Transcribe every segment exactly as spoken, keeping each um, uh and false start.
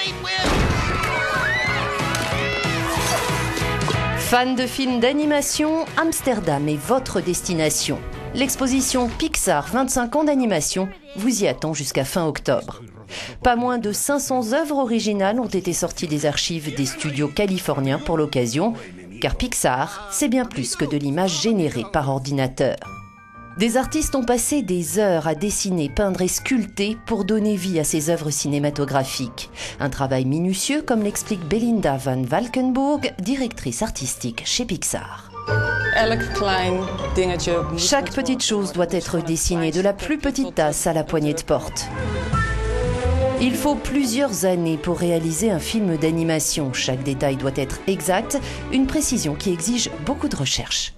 Fans de films d'animation, Amsterdam est votre destination. L'exposition Pixar vingt-cinq ans d'animation vous y attend jusqu'à fin octobre. Pas moins de cinq cents œuvres originales ont été sorties des archives des studios californiens pour l'occasion, car Pixar, c'est bien plus que de l'image générée par ordinateur. Des artistes ont passé des heures à dessiner, peindre et sculpter pour donner vie à ces œuvres cinématographiques. Un travail minutieux, comme l'explique Belinda van Valkenburg, directrice artistique chez Pixar. Chaque petite chose doit être dessinée, de la plus petite tasse à la poignée de porte. Il faut plusieurs années pour réaliser un film d'animation. Chaque détail doit être exact, une précision qui exige beaucoup de recherche.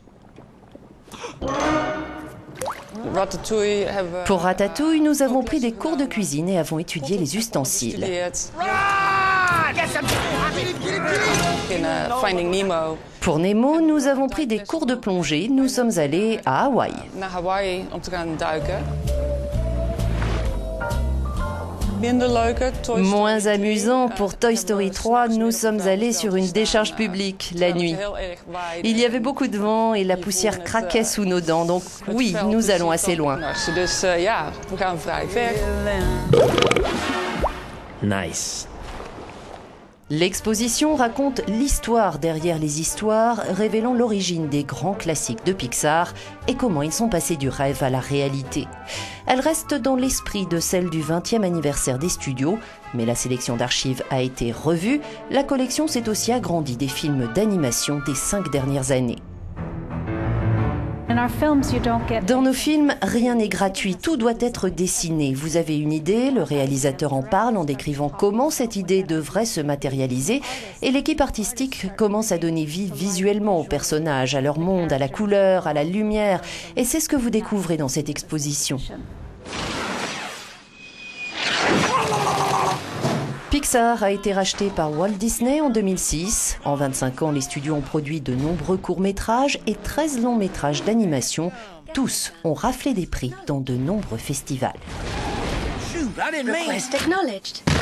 Pour Ratatouille, nous avons pris des cours de cuisine et avons étudié les ustensiles. Pour Nemo, nous avons pris des cours de plongée. Nous sommes allés à Hawaï. Moins amusant, pour Toy Story trois, nous sommes allés sur une décharge publique la nuit. Il y avait beaucoup de vent et la poussière craquait sous nos dents, donc oui, nous allons assez loin. Nice. L'exposition raconte l'histoire derrière les histoires, révélant l'origine des grands classiques de Pixar et comment ils sont passés du rêve à la réalité. Elle reste dans l'esprit de celle du vingtième anniversaire des studios, mais la sélection d'archives a été revue. La collection s'est aussi agrandie des films d'animation des cinq dernières années. Dans nos films, rien n'est gratuit, tout doit être dessiné. Vous avez une idée, le réalisateur en parle en décrivant comment cette idée devrait se matérialiser et l'équipe artistique commence à donner vie visuellement aux personnages, à leur monde, à la couleur, à la lumière. Et c'est ce que vous découvrez dans cette exposition. Pixar a été racheté par Walt Disney en deux mille six. En vingt-cinq ans, les studios ont produit de nombreux courts-métrages et treize longs-métrages d'animation. Tous ont raflé des prix dans de nombreux festivals. Request acknowledged.